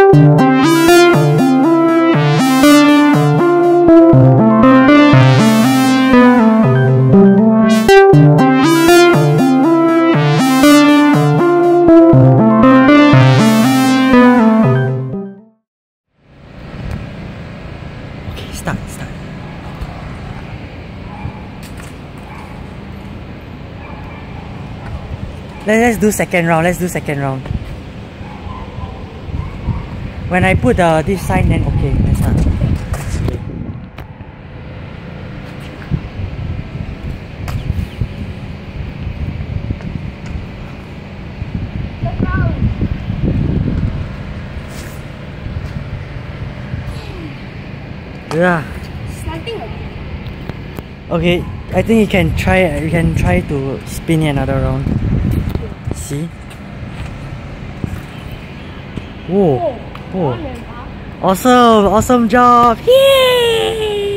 Start. Let's do second round. When I put this sign, then okay, let's start. Yeah. Okay, I think you can try to spin it another round. See? Whoa. Awesome job! Yay!